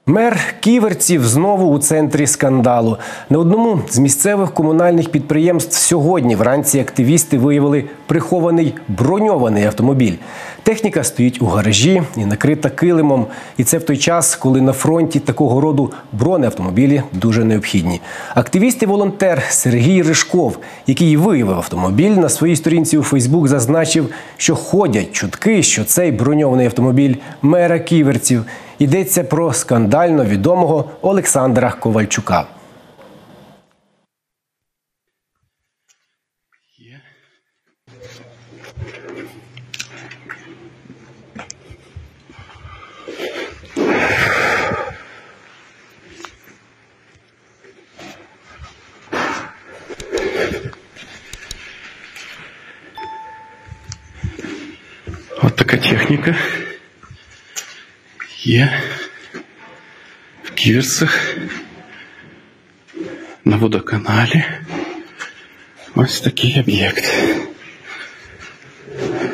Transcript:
Мер Ківерців знову у центрі скандалу. На одному з місцевих комунальних підприємств сьогодні вранці активісти виявили прихований броньований автомобіль. Техніка стоїть у гаражі і накрита килимом. І це в той час, коли на фронті такого роду бронеавтомобілі дуже необхідні. Активіст і волонтер Сергій Ришков, який виявив автомобіль, на своїй сторінці у Фейсбук зазначив, що ходять чутки, що цей броньований автомобіль мера Ківерців. Йдеться про скандально відомого Олександра Ковальчука. Вот такая техніка є в Ківерцях на водоканалі. Ось такий об'єкт.